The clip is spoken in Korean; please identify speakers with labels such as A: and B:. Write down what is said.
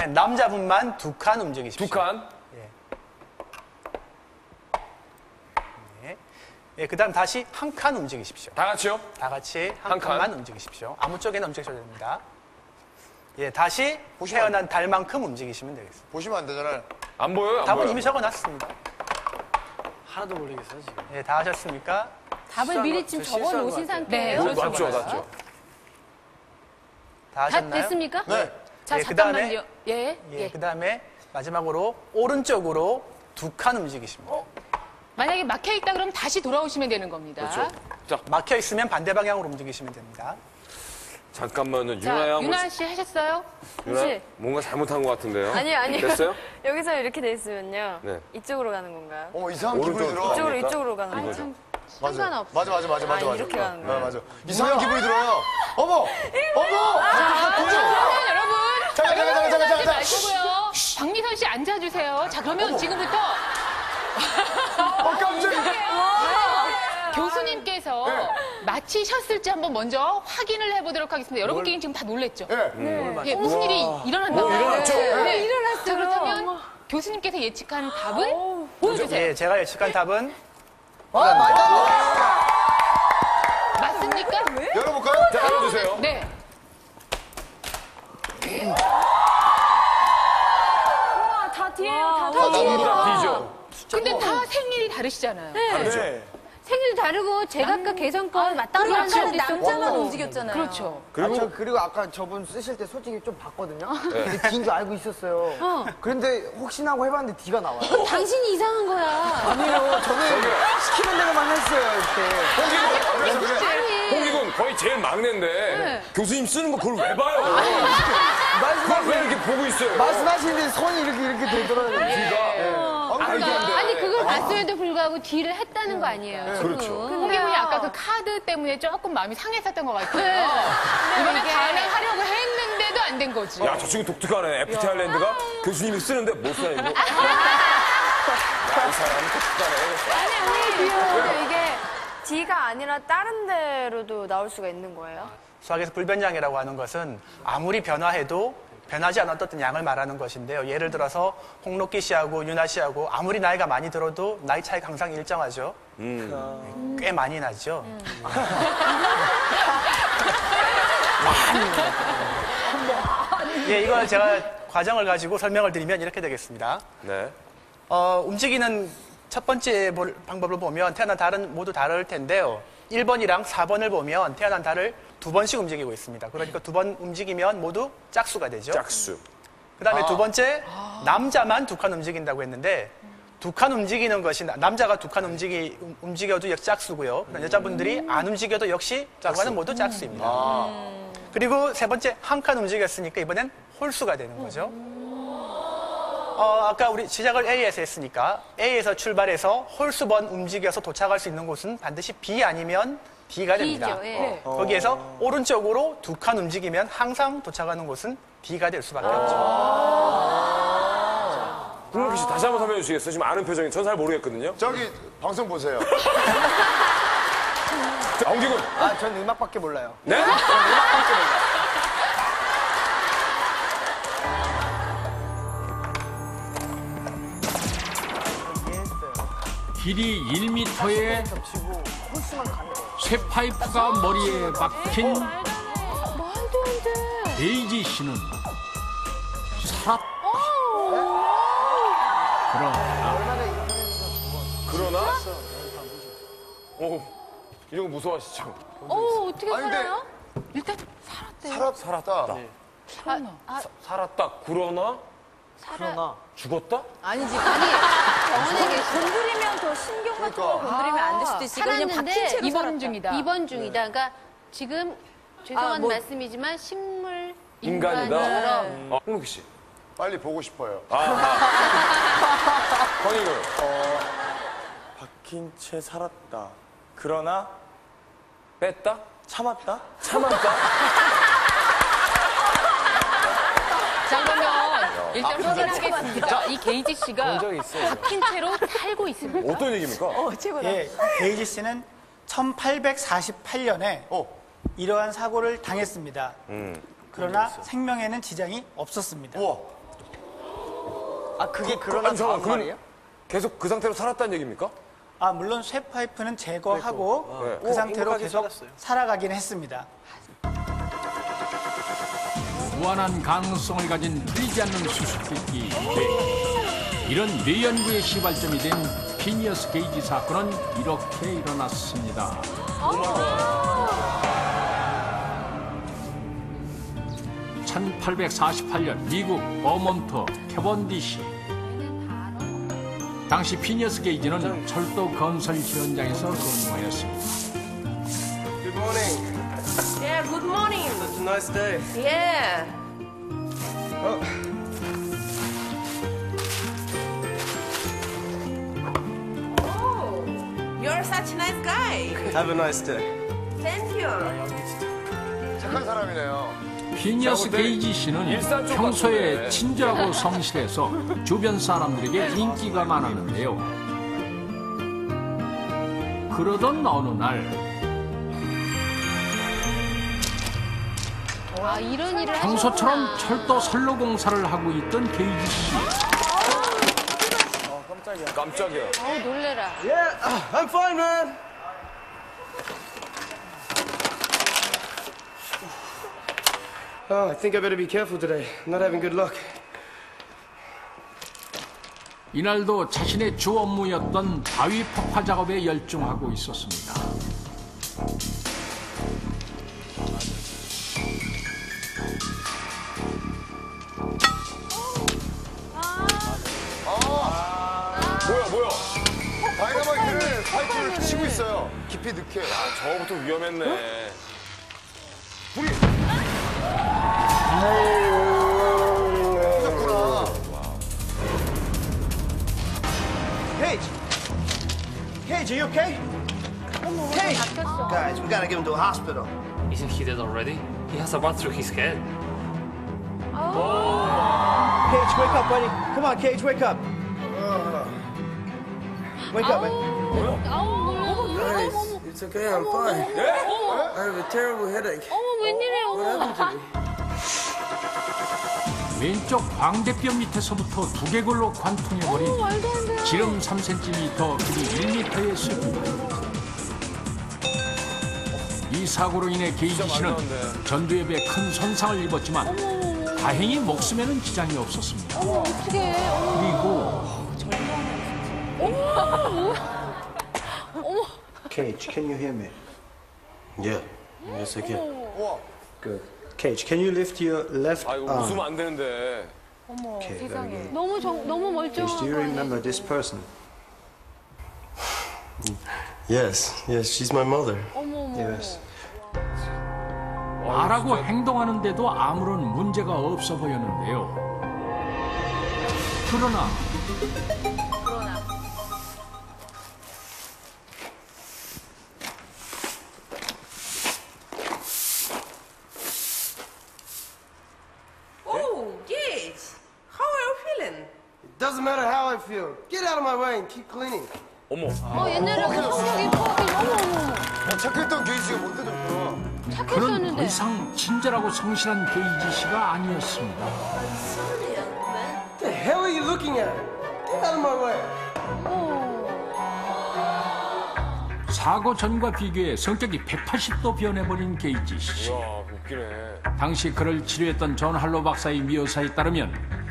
A: 네, 남자분만 2칸 움직이십시오.
B: 2칸.
A: 예. 네. 예, 그 다음 다시 1칸 움직이십시오.
B: 다 같이요?
A: 다 같이
B: 한
A: 한
B: 칸.
A: 칸만 움직이십시오. 아무 쪽에나 움직이셔도 됩니다. 예, 다시 태어난 달만큼 움직이시면 되겠습니다.
C: 보시면 안 되잖아요.
B: 안 보여요? 안
A: 답은
B: 보여요?
A: 이미 적어놨습니다.
D: 하나도 모르겠어요, 지금.
A: 예, 다 하셨습니까?
E: 답을 미리 지금 적어 놓으신 상태예요?
B: 네, 맞죠, 맞죠.
A: 다
E: 다
A: 하셨나요?
E: 됐습니까?
C: 네.
E: 자,
A: 예,
E: 잠깐만요. 예,
A: 예, 그 다음에 마지막으로 오른쪽으로 2칸 움직이십니다.
E: 만약에 막혀 있다 그러면 다시 돌아오시면 되는 겁니다.
B: 그렇죠. 자,
A: 막혀 있으면 반대 방향으로 움직이시면 됩니다.
B: 잠깐만요.
E: 자,
B: 유나 양.
E: 유나 씨 하셨어요?
B: 유나, 뭔가 잘못한 것 같은데요?
F: 아니요.
B: 됐어요?
F: 여기서 이렇게 돼 있으면요.
B: 네.
F: 이쪽으로 가는 건가요?
C: 어머, 이상한 기분이 들어.
B: 오른쪽으로.
F: 이쪽으로 가는 거죠.
E: 참
C: 맞아.
E: 상관없어.
C: 맞아.
F: 이렇게 가는 거예요?
C: 맞아. 이상한 기분이 들어요. 어머!
E: 그러면 여러분,
C: 잠깐.
E: 하지 말고요. 박미선 씨 앉아주세요. 자, 그러면 지금부터
C: 깜짝이야.
E: 교수님께서 마치셨을지 한번 먼저 확인을 해보도록 하겠습니다. 여러분끼리 지금 다 놀랬죠? 예, 무슨 일이 일어났나 봐요.
B: 일어났죠?
E: 네. 일어났어요. 자, 그렇다면 교수님께서 예측하는 답을 보여주세요.
A: 예, 제가 예측한 답은
E: 맞습니까?
C: 열어볼까요?
B: 자, 열어주세요.
E: 네.
F: 다 뒤에요. 다
B: 전부 B죠.
E: 근데 다 생일이 다르시잖아요.
G: 생일도 다르고 제가 아까 계산권 따로 하는 사람도
F: 남자만
G: 있었고.
F: 움직였잖아요.
E: 그렇죠.
D: 그리고 아까 저분 쓰실 때 솔직히 좀 봤거든요. 근데 D인 줄 알고 있었어요. 그런데 혹시나 하고 해봤는데 D가 나와요.
G: 당신이 이상한 거야.
D: 아니에요. 저는 시키는 대로만 했어요, 이렇게.
B: 홍기군 거의 제일 막내인데 교수님 쓰는 거 그걸 왜 봐요? 그걸 왜 이렇게 보고 있어요?
D: 말씀하시는데 손이 이렇게 되더라고요.
G: 아니 그걸 봤음에도 불구하고 딜을 했다는 거 아니에요.
B: 그렇죠.
E: 홍기훈이 아까 그 카드 때문에 조금 마음이 상했었던 것 같아요. 이번에 가능하려고 했는데도 안 된 거지.
B: 야, 저 친구 독특하네. FT 아일랜드가 교수님이 쓰는데 못 써요, 이거. 이 사람은 독특하네.
F: 근데 이게 D가 아니라 다른 데로도 나올 수가 있는 거예요?
A: 수학에서 불변량이라고 하는 것은 아무리 변화해도 변하지 않았던 어떤 양을 말하는 것인데요. 예를 들어서 홍록기 씨하고 윤아 씨하고 아무리 나이가 많이 들어도 나이 차이가 항상 일정하죠. 꽤 많이 나죠. 예, 이걸 제가 과정을 가지고 설명을 드리면 이렇게 되겠습니다.
B: 네.
A: 움직이는 첫 번째 방법을 보면 태어난 달은 모두 다를 텐데요. 1번이랑 4번을 보면 태어난 달을 2번씩 움직이고 있습니다. 그러니까 2번 움직이면 모두 짝수가 되죠.
B: 짝수.
A: 그 다음에 두 번째, 남자만 2칸 움직인다고 했는데 2칸 움직이는 것이 남자가 2칸 움직여도 짝수고요. 여자분들이 안 움직여도 역시 결과는 모두 짝수입니다. 그리고 세 번째, 1칸 움직였으니까 이번엔 홀수가 되는 거죠. 아까 우리 시작을 A에서 했으니까 A에서 출발해서 홀수번 움직여서 도착할 수 있는 곳은 반드시 B 아니면 D가 됩니다.
G: D죠, 예.
A: 거기에서 오른쪽으로 2칸 움직이면 항상 도착하는 곳은 D가 될 수밖에 없죠.
B: 홍록기 씨 다시 한번 설명해 주시겠어요? 지금 아는 표정이 전 잘 모르겠거든요.
C: 저기 방송 보세요.
B: 자, 홍기군.
D: 전 음악밖에 몰라요.
B: 네?
H: 길이 1m의 쇠파이프가 머리에 박힌 데이지 씨는 살았다.
B: 그러나? 이런 거 무서워하시죠?
G: 어떻게 살아요?
E: 일단
B: 살았다. 살았다. 그러나? 죽었다?
F: 아니지.
G: 병원에 계시
F: 건드리면 더 신경 같은 걸 건드리면 안 될 수도 있으니까 그냥 박힌
G: 살았는데
F: 채로
E: 2번
F: 살았다.
E: 중이다.
G: 2번 중이다. 그러니까 지금 죄송한
F: 뭐-
G: 말씀이지만 식물
B: 인간이다?
G: 인간처럼
B: 홍록기 씨.
C: 빨리 보고 싶어요.
B: 황희군.
I: 박힌 채 살았다. 그러나
B: 뺐다?
I: 참았다.
E: 자, 그러면 일단 확인하겠습니다. 이 게이지 씨가 박힌 채로 살고 있습니다.
B: 어떤 얘기입니까?
J: 예, 데이지 씨는 1848년에 이러한 사고를 당했습니다. 그러나 생명에는 지장이 없었습니다.
C: 우와.
D: 아, 그게 그러나
B: 아니, 잠깐만,
D: 다음
B: 그럼
D: 말이에요?
B: 계속 그 상태로 살았다는 얘기입니까?
J: 아, 물론 쇠파이프는 제거하고
B: 네.
J: 그 상태로
A: 행복하게
J: 계속
A: 살았어요.
J: 살아가긴 했습니다.
H: 무한한 가능성을 가진 풀리지 않는 수수께끼 뇌. 이런 뇌연구의 시발점이 된 피니어스 게이지 사건은 이렇게 일어났습니다. 1848년 미국 버몬트 캐번디시. 당시 피니어스 게이지는 철도 건설 현장에서 근무하였습니다.
I: Good morning.
F: Yeah, good morning.
I: Such a nice day.
F: Yeah. Oh, you're such a nice guy.
I: Have a nice day.
F: Thank you.
C: 착한 사람이네요.
H: 피니어스 게이지 씨는
B: 일산 쪽
H: 평소에
B: 같은데.
H: 친절하고 성실해서 주변 사람들에게 인기가 많았는데요. 그러던 어느 날
G: 아, 이런 일을
H: 평소처럼
G: 하셨구나.
H: 철도 선로 공사를 하고 있던 게이지 씨.
B: 깜짝이야.
G: 놀래라.
I: Yeah, I'm fine, man. Oh, I think I better be careful today. I'm not having good luck.
H: 이날도 자신의 주 업무였던 바위 폭파 작업에 열중하고 있었습니다.
B: 뭐야?
C: 다이너마이트를 파이프를 치고 있어요. 깊이 넣게.
B: 저거부터 위험했네.
C: 그렇구나.
J: Cage! Cage, are you okay? Cage!
K: Guys, we gotta get him to a hospital.
L: Isn't he dead already? He has a bullet through his head.
J: Cage, wake up, buddy. Come on, Cage, wake up. Wake up, man.
I: Guys, it's okay. I'm fine. I have a terrible headache. What happened to me?
H: 왼쪽 광대뼈 밑에서부터 두개골로 관통해버린 지름 3cm, 길이 1m의 쇠입니다. 이 사고로 인해 게이지 씨는 전두엽에 큰 손상을 입었지만 다행히 목숨에는 지장이 없었습니다.
G: 어떡해.
H: 그리고
J: Cage, can you hear me?
I: Yeah. Yes, I can.
J: Good. Cage, can you lift your left
B: 아, 이거
J: arm?
B: 웃으면 안 되는데.
J: Okay, very good.
G: 너무
J: Cage,
G: 멀쩡한
J: do you
G: 거 아니야?
J: remember this person?
I: Yes, she's my mother.
J: Yes.
H: 말하고 행동하는데도 아무런 문제가 없어 보였는데요. 그러나
F: Oh, Gage. How are you feeling?
I: It doesn't matter how I feel. Get out of my way and keep cleaning.
B: 어머.
G: 옛날에 그 성격이 포악이 어머.
C: 착했던 게이지가 못 되졌구나.
H: 그는 더
G: 착했었는데.
H: 이상 친절하고 성실한 게이지 씨가 아니었습니다.
I: What the hell are you looking at? Get out of my way.
H: 사고 전과 비교해 성격이 180도 변해버린 게이지 씨.
B: 야, 웃기네.
H: 당시 그를 치료했던 존 할로 박사의 묘사에 따르면